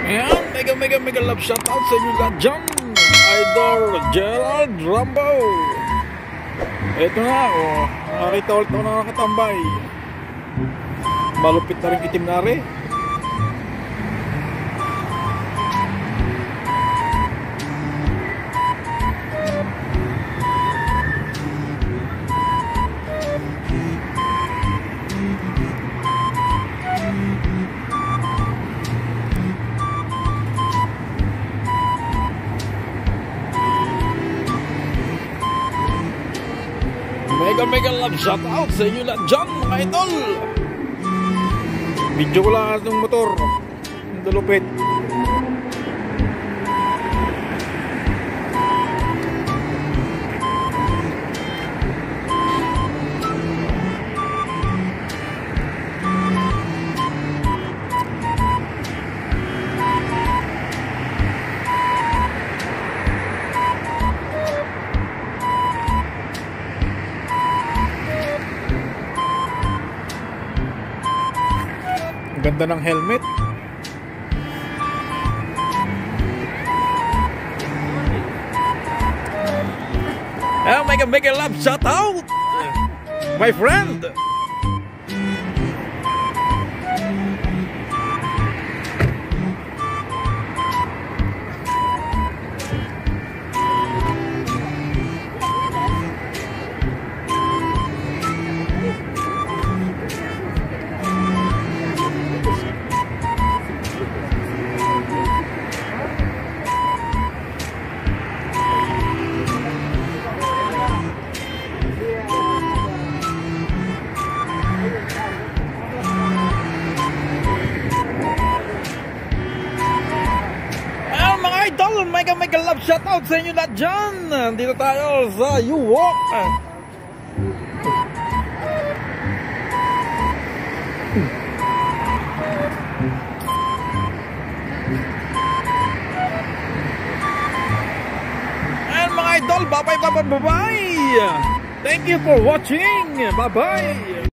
Ayan, mega love shoutout sa inyo lahat dyan. Idol Gerald Rambo. Ito na, nakita ulit ako na nakatambay. Malupit na rin itim na rin. Mega love shoutout sa inyo lahat dyan mga idol. Video ko lang itong motor. Ang dalupit. Ganda ng helmet. Mega love shout out my friend. Mega love shoutout sa inyo lahat dyan. Dito tayo sa U-Walk. And mga idol, bye bye. Thank you for watching. Bye bye.